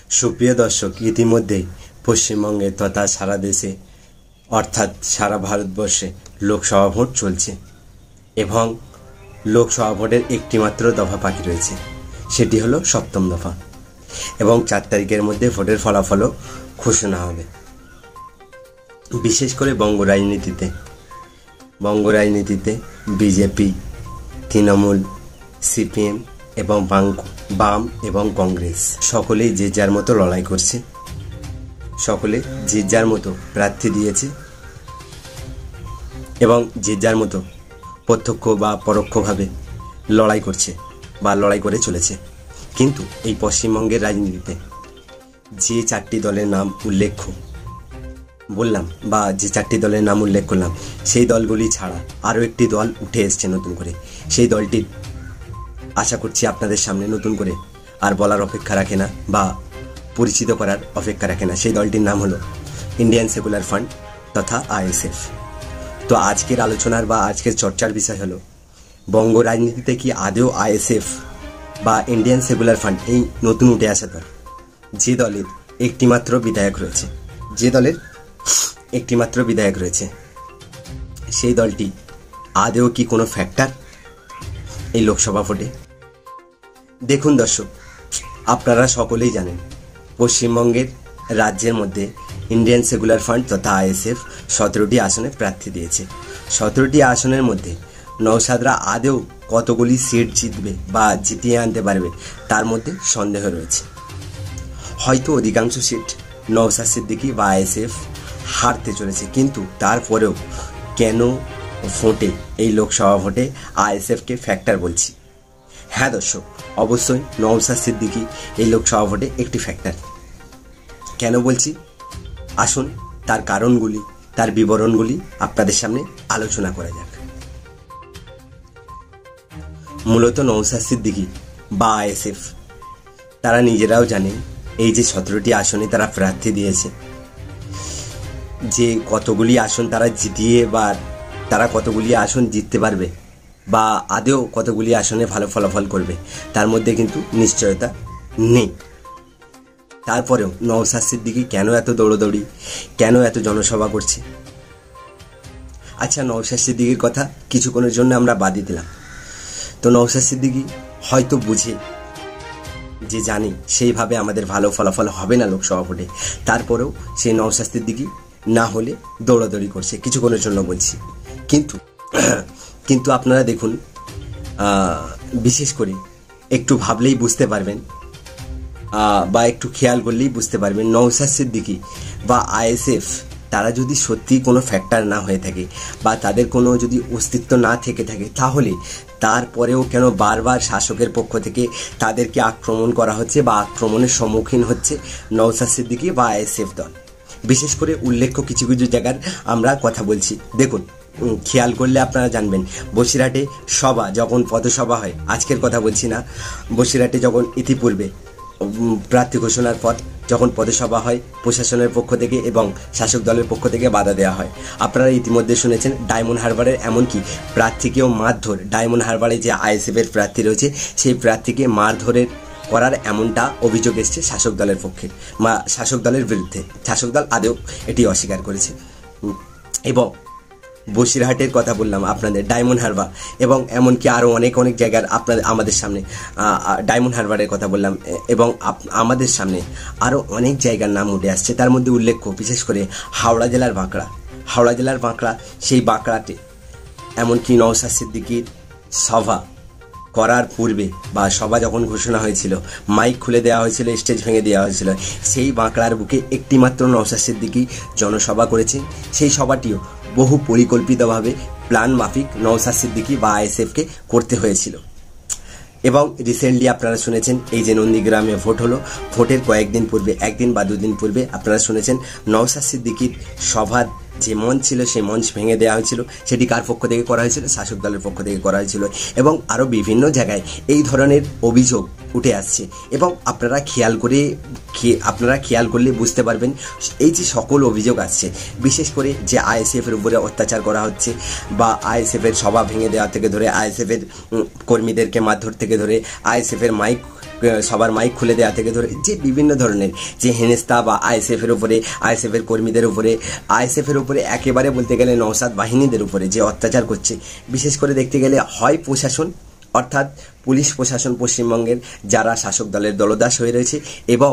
সুপ্রিয় দর্শক, ইতিমধ্যে পশ্চিমবঙ্গে তথা সারা দেশে অর্থাৎ সারা ভারতবর্ষে লোকসভা ভোট চলছে এবং লোকসভা ভোটের একটি মাত্র দফা বাকি রয়েছে, সেটি হলো সপ্তম দফা এবং 4 তারিখের মধ্যে ভোটের ফলাফলও ঘোষণা হবে। বিশেষ করে বঙ্গ রাজনীতিতে বিজেপি, তৃণমূল, সিপিএম এবং বাম এবং কংগ্রেস সকলেই যে যার মতো লড়াই করছে, সকলে যে যার মতো প্রার্থী দিয়েছে এবং যে যার মতো প্রত্যক্ষ বা পরোক্ষভাবে লড়াই করছে বা লড়াই করে চলেছে। কিন্তু এই পশ্চিমবঙ্গের রাজনীতিতে যে 4টি দলের নাম উল্লেখ বললাম বা যে 4টি দলের নাম উল্লেখ করলাম, সেই দলগুলি ছাড়া আরও একটি দল উঠে এসছে নতুন করে। সেই দলটির আশা করছি আপনাদের সামনে নতুন করে আর বলার অপেক্ষা রাখে না বা পরিচিত করার অপেক্ষা রাখে না। সেই দলটির নাম হলো ইন্ডিয়ান সেকুলার ফান্ড তথা আইএসএফ। তো আজকের আলোচনার বা আজকের চর্চার বিষয় হলো, বঙ্গ রাজনীতিতে কি আদৌ আইএসএফ বা ইন্ডিয়ান সেকুলার ফান্ড এই নতুন উঠে আসা দল, যে দলের একটিমাত্র বিধায়ক রয়েছে, সেই দলটি আদৌ কি কোনো ফ্যাক্টর এই লোকসভা ভোটে? দেখুন দর্শক, আপনারা সকলেই জানেন পশ্চিমবঙ্গের রাজ্যের মধ্যে ইন্ডিয়ান সেকুলার ফান্ড তথা আইএসএফ 17টি আসনে প্রার্থী দিয়েছে। 17টি আসনের মধ্যে নওশাদরা আদৌ কতগুলি সিট জিতবে বা জিতিয়ে আনতে পারবে, তার মধ্যে সন্দেহ রয়েছে। হয়তো অধিকাংশ সিট নওশাদ সিদ্দিকী বা আইএসএফ হারতে চলেছে, কিন্তু তারপরেও কেন ভোটে, এই লোকসভা ভোটে আইএসএফকে ফ্যাক্টর বলছি? হ্যাঁ দর্শক, অবশ্যই নওশাদ সিদ্দিকী এই লোকসভা ভোটে একটি ফ্যাক্টর। কেন বলছি, আসুন তার কারণগুলি, তার বিবরণগুলি আপনাদের সামনে আলোচনা করা যাক। মূলত নওশাদ সিদ্দিকী বা আইএসএফ তারা নিজেরাও জানেন এই যে 17টি আসনে তারা প্রার্থী দিয়েছে, যে কতগুলি আসন তারা জিতিয়ে বা তারা কতগুলি আসন জিততে পারবে বা আদেও কতগুলি আসনে ভালো ফলাফল করবে, তার মধ্যে কিন্তু নিশ্চয়তা নেই। তারপরেও নওশাদ সিদ্দিকী কেন এত দৌড়দৌড়ি, কেন এত জনসভা করছে? আচ্ছা, নওশাদ সিদ্দিকীর কথা কিছুক্ষণের জন্য আমরা বাদই দিলাম। তো নওশাদ সিদ্দিকী হয়তো বুঝে যে জানি সেইভাবে আমাদের ভালো ফলাফল হবে না লোকসভা ভোটে, তারপরেও সেই নওশাদ সিদ্দিকী না হলে দৌড়াদৌড়ি করছে, কিছুক্ষণের জন্য বলছি। কিন্তু আপনারা দেখুন, বিশেষ করে একটু ভাবলেই বুঝতে পারবেন বা একটু খেয়াল করলেই বুঝতে পারবেন, নওশাদ সিদ্দিকী বা আইএসএফ তারা যদি সত্যি কোনো ফ্যাক্টর না হয়ে থাকে বা তাদের কোনো যদি অস্তিত্ব না থেকে থাকে, তাহলে তারপরেও কেন বারবার শাসকের পক্ষ থেকে তাদেরকে আক্রমণ করা হচ্ছে বা আক্রমণের সম্মুখীন হচ্ছে নওশাদ সিদ্দিকী বা আইএসএফ দল? বিশেষ করে উল্লেখ্য কিছু জায়গার আমরা কথা বলছি। দেখুন, খেয়াল করলে আপনারা জানবেন, বসিরহাটে সভা যখন পথসভা হয়, আজকের কথা বলছি না, বসিরহাটে যখন ইতিপূর্বে প্রার্থী ঘোষণার পর যখন পথসভা হয় প্রশাসনের পক্ষ থেকে এবং শাসক দলের পক্ষ থেকে বাধা দেওয়া হয়। আপনারা ইতিমধ্যে শুনেছেন ডায়মন্ড হারবারের এমনকি প্রার্থীকেও মারধর, ডায়মন্ড হারবারে যে আইএসএফের প্রার্থী রয়েছে সেই প্রার্থীকে মারধরের করার এমনটা অভিযোগ এসছে শাসক দলের পক্ষে, শাসক দলের বিরুদ্ধে। শাসক দল আদৌ এটি অস্বীকার করেছে। এবং বসিরহাটের কথা বললাম আপনাদের, ডায়মন্ড হারবার এবং এমনকি আরও অনেক জায়গার আমাদের সামনে ডায়মন্ড হারবারের কথা বললাম, এবং আমাদের সামনে আরও অনেক জায়গার নাম উঠে আসছে। তার মধ্যে উল্লেখ্য বিশেষ করে হাওড়া জেলার বাঁকড়া, সেই বাঁকড়াতে এমনকি নওশাদ সিদ্দিকীর সভা করার পূর্বে বা সভা যখন ঘোষণা হয়েছিল, মাইক খুলে দেওয়া হয়েছিল, স্টেজ ভেঙে দেওয়া হয়েছিল, সেই বাঁকড়ার বুকে একটিমাত্র নওশাদ সিদ্দিকী জনসভা করেছেন। সেই সভাটিও বহু পরিকল্পিতভাবে প্ল্যান মাফিক নওশাদ সিদ্দিকী বা আইএসএফকে করতে হয়েছিল। এবং রিসেন্টলি আপনারা শুনেছেন এই যে নন্দীগ্রামে ভোট হলো, ভোটের কয়েকদিন পূর্বে, 1 দিন বা 2 দিন পূর্বে আপনারা শুনেছেন নওশাদ সিদ্দিকীর সভার যে মঞ্চ ছিল সেই মঞ্চ ভেঙে দেওয়া হয়েছিল। সেটি কার পক্ষ থেকে করা হয়েছিল? শাসক দলের পক্ষ থেকে করা হয়েছিল। এবং আরও বিভিন্ন জায়গায় এই ধরনের অভিযোগ উঠে আসছে। এবং আপনারা খেয়াল করলে বুঝতে পারবেন, এই যে সকল অভিযোগ আসছে, বিশেষ করে যে আইএসএফের উপরে অত্যাচার করা হচ্ছে বা আইএসএফের সভা ভেঙে দেওয়া থেকে ধরে, আইএসএফের কর্মীদেরকে মারধর থেকে ধরে, আইএসএফের মাইক সবার মাইক খুলে দেওয়া থেকে ধরে যে বিভিন্ন ধরনের যে হেনস্তা বা আইএসএফের উপরে, আইএসএফের কর্মীদের উপরে, আইএসএফের উপরে একেবারে বলতে গেলে নওশাদ বাহিনীদের উপরে যে অত্যাচার করছে, বিশেষ করে দেখতে গেলে হয় প্রশাসন অর্থাৎ পুলিশ প্রশাসন পশ্চিমবঙ্গের যারা শাসক দলের দলদাস হয়ে রয়েছে এবং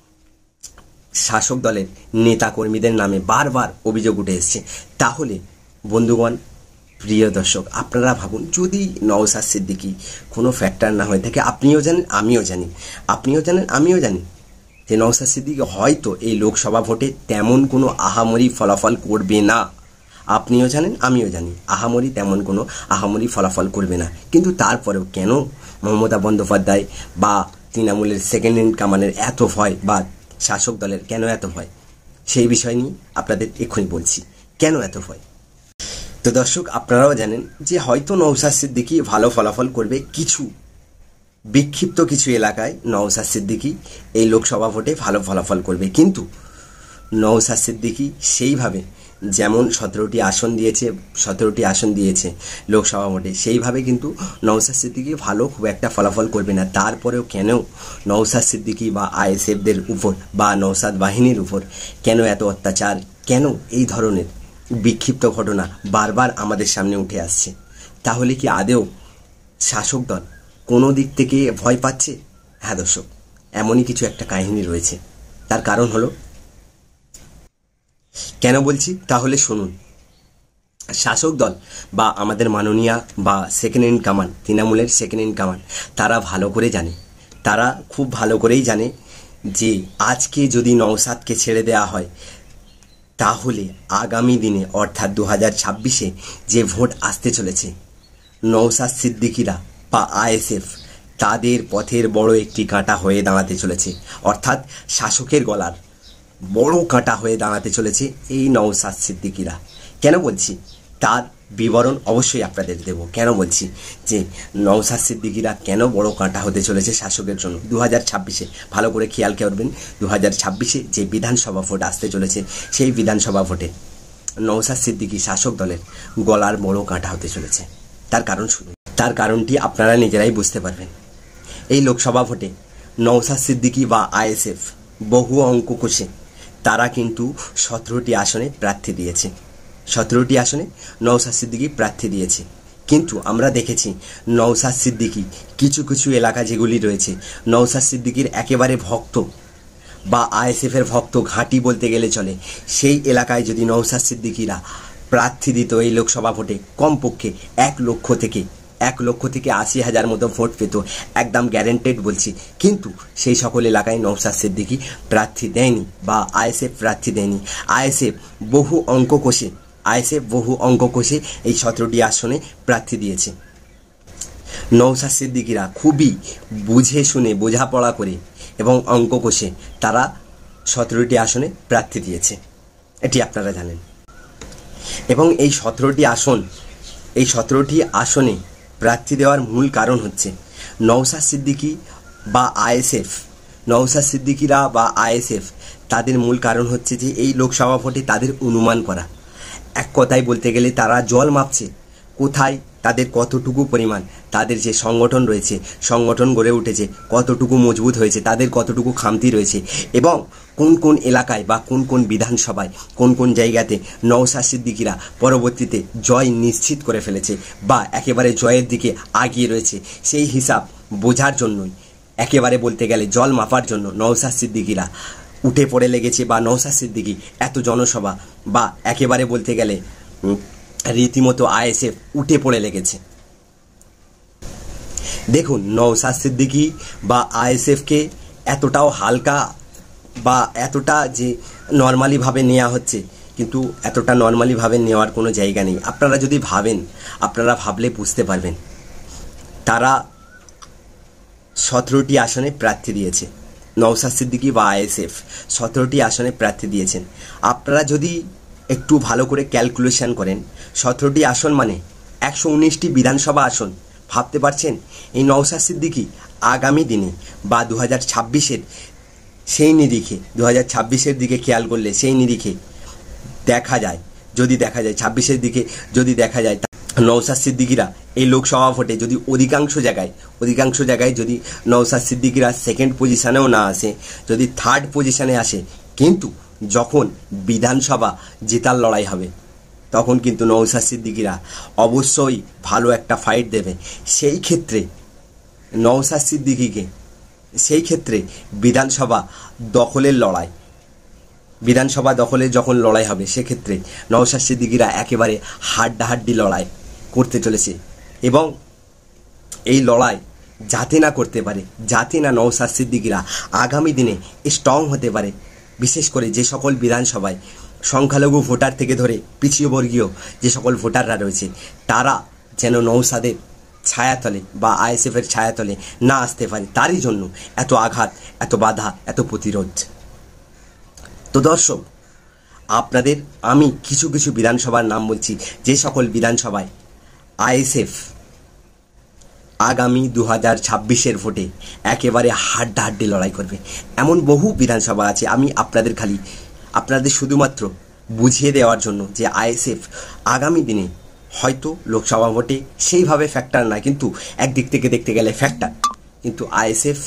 শাসক দলের নেতা কর্মীদের নামে বারবার অভিযোগ উঠে এসছে। তাহলে বন্ধুগণ, প্রিয় দর্শক, আপনারা ভাবুন, যদি নওশাদ সিদ্দিকী কোনো ফ্যাক্টর না হয়ে থাকে, আপনিও জানেন আমিও জানি, আপনিও জানেন আমিও জানি যে নওশাদ সিদ্দিকী হয়তো এই লোকসভা ভোটে তেমন কোনো আহামরি ফলাফল করবে না। আপনিও জানেন আমিও জানি আহামরি ফলাফল করবে না। কিন্তু তারপরেও কেন মমতা বন্দ্যোপাধ্যায় বা তৃণমূলের সেকেন্ড ইন কমান্ডের এত ভয় বা শাসক দলের কেন এত ভয়, সেই বিষয় নিয়ে আপনাদের এক্ষুনি বলছি কেন এত ভয়। তো দর্শক, আপনারাও জানেন যে হয়তো নওশাদ সিদ্দিকী ভালো ফলাফল করবে, কিছু বিক্ষিপ্ত কিছু এলাকায় নওশাদ সিদ্দিকী এই লোকসভা ভোটে ভালো ফলাফল করবে। কিন্তু নওশাদ সিদ্দিকী সেইভাবে যেমন 17টি আসন দিয়েছে লোকসভা ভোটে, সেইভাবে কিন্তু নওশাদ সিদ্দিকী ভালো খুব একটা ফলাফল করবে না। তারপরেও কেন নওশাদ সিদ্দিকী বা আইএসএফদের উপর বা নওশাদ বাহিনীর উপর কেন এত অত্যাচার, কেন এই ধরনের বিক্ষিপ্ত ঘটনা বারবার আমাদের সামনে উঠে আসছে? তাহলে কি আদেও শাসক দল কোনো দিক থেকে ভয় পাচ্ছে? হ্যাঁ দর্শক, এমনই কিছু একটা কাহিনী রয়েছে। তার কারণ হলো, কেন বলছি তাহলে শুনুন। শাসক দল বা আমাদের মাননীয়া বা সেকেন্ড ইন কমান্ড, তৃণমূলের সেকেন্ড ইন কমান্ড, তারা ভালো করে জানে, তারা খুব ভালো করেই জানে যে আজকে যদি নওশাদকে ছেড়ে দেওয়া হয় তাহলে আগামী দিনে অর্থাৎ 2026-এ যে ভোট আসতে চলেছে, নওশাদ সিদ্দিকীরা বা আইএসএফ তাদের পথের বড় একটি কাঁটা হয়ে দাঁড়াতে চলেছে, অর্থাৎ শাসকের গলার বড় কাঁটা হয়ে দাঁড়াতে চলেছে এই নওশাদ সিদ্দিকীরা। কেন বলছি তার বিবরণ অবশ্যই আপনাদের দেব। কেন বলছি যে নওশাদ সিদ্দিকীরা কেন বড় কাঁটা হতে চলেছে শাসকের জন্য 2026-এ, ভালো করে খেয়াল করবেন। 2026-এ যে বিধানসভা ভোট আসতে চলেছে, সেই বিধানসভা ভোটে নওশাদ সিদ্দিকী শাসক দলের গলার বড় কাঁটা হতে চলেছে। তার কারণ শুনুন, তার কারণটি আপনারা নিজেরাই বুঝতে পারবেন। এই লোকসভা ভোটে নওশাদ সিদ্দিকী বা আইএসএফ বহু অঙ্ক কষে তারা কিন্তু 17টি আসনে প্রার্থী দিয়েছে, 17টি আসনে নওশাদ সিদ্দিকী প্রার্থী দিয়েছে। কিন্তু আমরা দেখেছি নওশাদ সিদ্দিকী কিছু কিছু এলাকা যেগুলি রয়েছে নওশাদ সিদ্দিকীর একেবারে ভক্ত বা আইএসএফের ভক্ত ঘাঁটি বলতে গেলে চলে, সেই এলাকায় যদি নওশাদ সিদ্দিকীরা প্রার্থী দিত এই লোকসভা ভোটে, কমপক্ষে 1 লক্ষ থেকে 80,000 মতো ভোট পেত, একদম গ্যারেন্টেড বলছি। কিন্তু সেই সকল এলাকায় নওশাদ সিদ্দিকী প্রার্থী দেয়নি বা আইএসএফ প্রার্থী দেয়নি। আইএসএফ বহু অঙ্ক কষে এই 17টি আসনে প্রার্থী দিয়েছে। নওশাদ সিদ্দিকীরা খুবই বুঝে শুনে বোঝাপড়া করে এবং অঙ্ক কষে তারা 17টি আসনে প্রার্থী দিয়েছে, এটি আপনারা জানেন। এবং এই 17টি আসনে প্রার্থী দেওয়ার মূল কারণ হচ্ছে নওশাদ সিদ্দিকী বা আইএসএফ, নওশাদ সিদ্দিকীরা বা আইএসএফ তাদের মূল কারণ হচ্ছে যে এই লোকসভা ভোটে তাদের অনুমান করা, এক কথায় বলতে গেলে তারা জল মাপছে কোথায় তাদের কতটুকু পরিমাণ, তাদের যে সংগঠন রয়েছে, সংগঠন গড়ে উঠেছে কতটুকু মজবুত হয়েছে, তাদের কতটুকু খামতি রয়েছে এবং কোন কোন এলাকায় বা কোন কোন বিধানসভায় কোন কোন জায়গাতে নওশাদ সিদ্দিকীরা পরবর্তীতে জয় নিশ্চিত করে ফেলেছে বা একেবারে জয়ের দিকে আগিয়ে রয়েছে, সেই হিসাব বোঝার জন্যই, একেবারে বলতে গেলে জল মাপার জন্য নওশাদ সিদ্দিকীরা উঠে পড়ে লেগেছে বা নওশাদ সিদ্দিকী এত জনসভা বা একেবারে বলতে গেলে রীতিমতো আইএসএফ উঠে পড়ে লেগেছে। দেখুন, নওশাদ সিদ্দিকী বা আইএসএফকে এতটাও হালকা বা এতটা যে নর্মালিভাবে নেওয়া হচ্ছে, কিন্তু এতটা নর্মালিভাবে নেওয়ার কোনো জায়গা নেই। আপনারা যদি ভাবেন, আপনারা ভাবলে বুঝতে পারবেন। তারা 17টি আসনে প্রার্থী দিয়েছে, নওশাদ সিদ্দিকী বা আইএসএফ 17টি আসনে প্রার্থী দিয়েছেন। আপনারা যদি একটু ভালো করে ক্যালকুলেশন করেন, 17টি আসন মানে 119টি বিধানসভা আসন। ভাবতে পারছেন এই নওশাদ সিদ্দিকী আগামী দিনে বা 2026-এর সেই নিরিখে, 2026-এর দিকে খেয়াল করলে সেই নিরিখে দেখা যায়, যদি দেখা যায় 26-এর দিকে যদি দেখা যায়, নওশাদ সিদ্দিকীরা এই লোকসভা ভোটে যদি অধিকাংশ জায়গায় যদি নওশাদ সিদ্দিকীরা সেকেন্ড পজিশনেও না আসে, যদি থার্ড পজিশনে আসে, কিন্তু যখন বিধানসভা জেতার লড়াই হবে তখন কিন্তু নওশাদ সিদ্দিকীরা অবশ্যই ভালো একটা ফাইট দেবে। সেই ক্ষেত্রে নওশাদ সিদ্দিকীকে বিধানসভা দখলের যখন লড়াই হবে, সেক্ষেত্রে নওশাদ সিদ্দিকীরা একেবারে হাড্ডাহাড্ডি লড়াই করতে চলেছে। এবং এই লড়াই যাতে না নওশাদ সিদ্দিকীরা আগামী দিনে স্ট্রং হতে পারে, বিশেষ করে যে সকল বিধানসভায় সংখ্যালঘু ভোটার থেকে ধরে পিছিয়ে বর্গীয় যে সকল ভোটাররা রয়েছে, তারা যেন নওশাদের ছায়াতলে বা আইএসএফের ছায়াতলে না আসতে পারে, তারই জন্য এত আঘাত, এত বাধা, এত প্রতিরোধ। তো দর্শক, আপনাদের আমি কিছু বিধানসভার নাম বলছি, যে সকল বিধানসভায় আইএসএফ আগামী 2026-এর ভোটে একেবারে হাড্ডাহাড্ডি লড়াই করবে। এমন বহু বিধানসভা আছে। আমি আপনাদের শুধুমাত্র বুঝিয়ে দেওয়ার জন্য যে আইএসএফ আগামী দিনে হয়তো লোকসভা ভোটে সেইভাবে ফ্যাক্টর না, কিন্তু একদিক থেকে দেখতে গেলে ফ্যাক্টর, কিন্তু আইএসএফ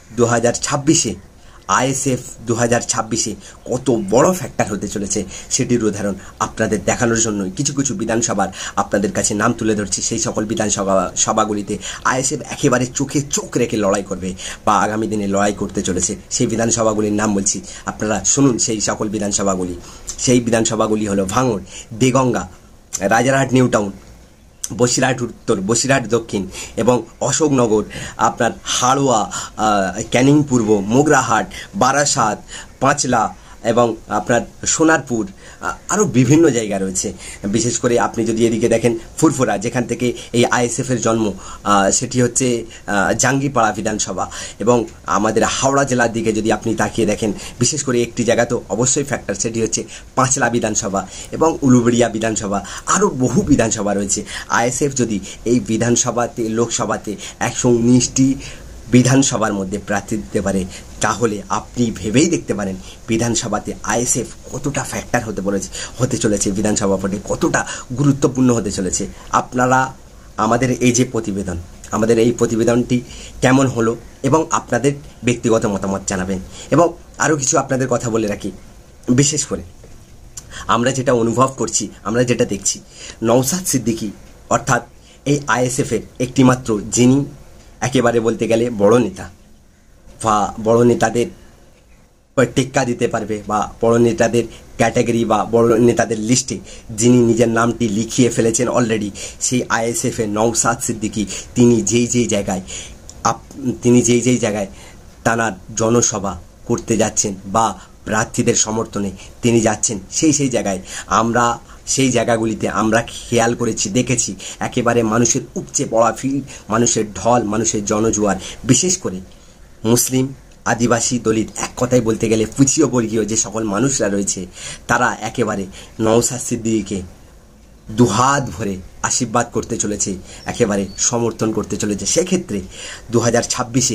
2026-এ কত বড় ফ্যাক্টর হতে চলেছে সেটির উদাহরণ আপনাদের দেখানোর জন্য কিছু বিধানসভার আপনাদের কাছে নাম তুলে ধরছি। সেই সকল সভাগুলিতে আইএসএফ একেবারে চোখে চোখ রেখে লড়াই করবে বা আগামী দিনে লড়াই করতে চলেছে। সেই বিধানসভাগুলির নাম বলছি, আপনারা শুনুন। সেই সকল বিধানসভাগুলি হলো ভাঙড়, দেগঙ্গা, রাজারহাট নিউ টাউন, বসিরহাট উত্তর, বসিরহাট দক্ষিণ এবং অশোকনগর, আপনার হাড়োয়া, ক্যানিং পূর্ব, মোগরাহাট, বারাসাত, পাঁচলা এবং আপনার সোনারপুর, আরও বিভিন্ন জায়গা রয়েছে। বিশেষ করে আপনি যদি এদিকে দেখেন ফুরফুরা, যেখান থেকে এই আইএসএফের জন্ম, সেটি হচ্ছে জাঙ্গিপাড়া বিধানসভা। এবং আমাদের হাওড়া জেলার দিকে যদি আপনি তাকিয়ে দেখেন, বিশেষ করে একটি জায়গা তো অবশ্যই ফ্যাক্টর, সেটি হচ্ছে পাঁচলা বিধানসভা এবং উলুবেড়িয়া বিধানসভা, আরও বহু বিধানসভা রয়েছে। আইএসএফ যদি এই লোকসভাতে 119টি বিধানসভার মধ্যে প্রার্থী দিতে পারে, তাহলে আপনি ভেবেই দেখতে পারেন বিধানসভাতে আইএসএফ কতটা ফ্যাক্টর হতে চলেছে, বিধানসভা ভোটে কতটা গুরুত্বপূর্ণ হতে চলেছে। আপনারা আমাদের এই প্রতিবেদনটি কেমন হলো এবং আপনাদের ব্যক্তিগত মতামত জানাবেন। এবং আরও কিছু আপনাদের কথা বলে রাখি, বিশেষ করে আমরা যেটা অনুভব করছি, আমরা যেটা দেখছি, নওশাদ সিদ্দিকী অর্থাৎ এই আইএসএফের একটিমাত্র যিনি একেবারে বলতে গেলে বড় নেতা বা বড় নেতাদের টেক্কা দিতে পারবে বা বড় নেতাদের ক্যাটাগরি বা বড় নেতাদের লিস্টে যিনি নিজের নামটি লিখিয়ে ফেলেছেন অলরেডি, সেই আইএসএফের নওশাদ সিদ্দিকী তিনি যেই জায়গায় তাঁর জনসভা করতে যাচ্ছেন বা প্রার্থীদের সমর্থনে তিনি যাচ্ছেন, সেই জায়গায় সেই জায়গাগুলিতে আমরা খেয়াল করেছি, দেখেছি একেবারে মানুষের উপচে পড়া ভিড়, মানুষের ঢল, মানুষের জনজোয়ার। বিশেষ করে মুসলিম, আদিবাসী, দলিত, এক কথায় বলতে গেলে পিছিয়ে বর্গীয় যে সকল মানুষরা রয়েছে, তারা একেবারে নওশাদ সিদ্দিকীকে দুহাত ভরে আশীর্বাদ করতে চলেছে, একেবারে সমর্থন করতে চলেছে। সেক্ষেত্রে 2026-এ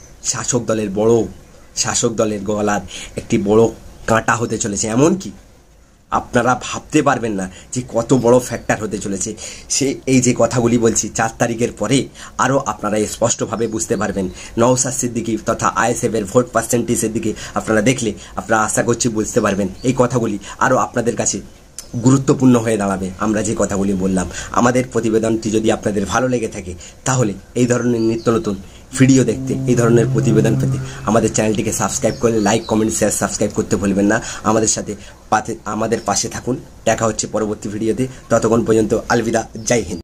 শাসক দলের গলার একটি বড় কাঁটা হতে চলেছে। এমনকি আপনারা ভাবতে পারবেন না যে কত বড় ফ্যাক্টর হতে চলেছে। এই যে কথাগুলি বলছি, 4 তারিখের পরে আরও আপনারা স্পষ্টভাবে বুঝতে পারবেন। নওশাদ সিদ্দিকী তথা আইএসএফের ভোট পার্সেন্টেজের দিকে আপনারা দেখলে আপনারা আশা করছি বুঝতে পারবেন। এই কথাগুলি আরও আপনাদের কাছে গুরুত্বপূর্ণ হয়ে দাঁড়াবে। আমরা যে কথাগুলি বললাম, আমাদের প্রতিবেদনটি যদি আপনাদের ভালো লেগে থাকে, তাহলে এই ধরনের নিত্য নতুন ভিডিও দেখতে, এই ধরনের প্রতিবেদন পেতে আমাদের চ্যানেলটিকে সাবস্ক্রাইব করলে লাইক, কমেন্ট, শেয়ার, সাবস্ক্রাইব করতে ভুলবেন না। আমাদের পাশে থাকুন। দেখা হচ্ছে পরবর্তী ভিডিওতে। ততক্ষণ পর্যন্ত আলবিদা, জয় হিন্দ।